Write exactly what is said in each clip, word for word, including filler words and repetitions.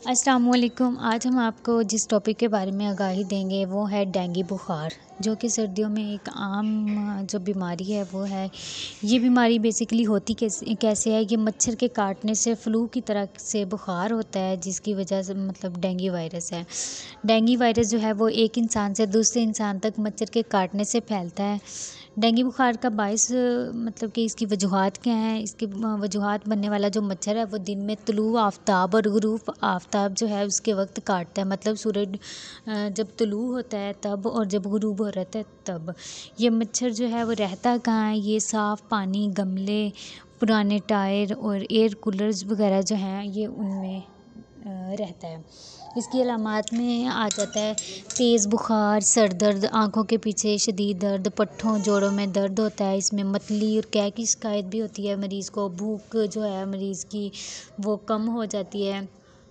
السلام علیکم۔ آج ہم آپ کو جس ٹاپک کے بارے میں آگاہی دیں گے وہ ہے ڈینگی بخار، جو کہ سردیوں میں ایک عام جو بیماری ہے وہ ہے۔ یہ بیماری بیسیکلی ہوتی کیسے ہے؟ یہ مچھر کے کاٹنے سے فلو کی طرح سے بخار ہوتا ہے، جس کی وجہ سے مطلب ڈینگی وائرس ہے۔ ڈینگی وائرس جو ہے وہ ایک انسان سے دوسرے انسان تک مچھر کے کاٹنے سے پھیلتا ہے۔ ڈینگی بخار کا باعث مطلب کہ اس کی وجوہات کیا ہیں؟ اس کی وجوہات بننے والا جو مچھر ہے وہ دن میں طلوع آفتاب اور غروب آفتاب جو ہے اس کے وقت کاٹتا ہے، مطلب سورج جب طلوع ہوتا ہے تب اور جب غروب ہو رہتا ہے تب۔ یہ مچھر جو ہے وہ رہتا کہاں ہے؟ یہ صاف پانی، گملے، پرانے ٹائر اور ایئر کولرز وغیرہ جو ہیں یہ ان میں رہتا ہے۔ اس کی علامات میں آ جاتا ہے تیز بخار، سر درد، آنکھوں کے پیچھے شدید درد، پٹھوں جوڑوں میں درد ہوتا ہے۔ اس میں متلی اور قے کی شکایت بھی ہوتی ہے مریض کو۔ بھوک جو ہے مریض کی وہ کم ہو جاتی ہے،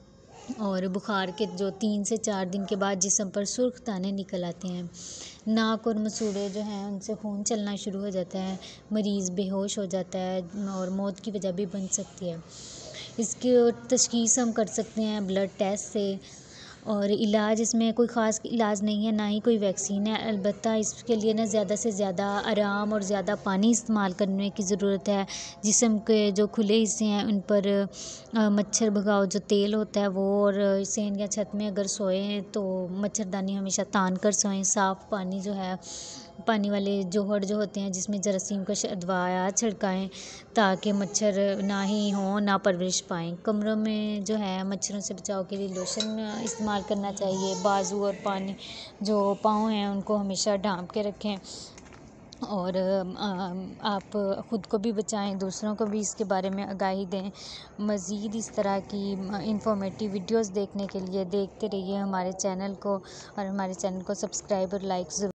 اور بخار کے جو تین سے چار دن کے بعد جسم پر سرخ دانے نکل آتے ہیں۔ ناک اور مسوڑھے جو ہیں ان سے خون چلنا شروع ہو جاتا ہے، مریض بے ہوش ہو جاتا ہے اور موت کی وجہ بھی بن سکتی ہے۔ اس کی تشخیص ہم کر سکتے ہیں بلڈ ٹیسٹ سے، اور علاج اس میں کوئی خاص علاج نہیں ہے، نہ ہی کوئی ویکسین ہے، البتہ اس کے لیے نا زیادہ سے زیادہ آرام اور زیادہ پانی استعمال کرنے کی ضرورت ہے۔ جسم کے جو کھلے حصے ہیں ان پر مچھر بھگاؤ جو تیل ہوتا ہے وہ، اور سین یا چھت میں اگر سوئے ہیں تو مچھردانی ہمیشہ تان کر سوئیں۔ صاف پانی جو ہے، پانی والے جوہر جو ہوتے ہیں جس میں جراثیم کش ادویات چھڑکائیں تاکہ مچھر نہ ہی ہوں، نہ پرورش پائیں۔ کمروں میں جو ہے مچھروں سے بچاؤ کے لیے لوشن استعمال کرنا چاہیے۔ بازو اور پانی جو پاؤں ہیں ان کو ہمیشہ ڈھانپ کے رکھیں، اور آپ خود کو بھی بچائیں، دوسروں کو بھی اس کے بارے میں آگاہی دیں۔ مزید اس طرح کی انفارمیٹیو ویڈیوز دیکھنے کے لیے دیکھتے رہیے ہمارے چینل کو، اور ہمارے چینل کو سبسکرائب اور لائک ضرور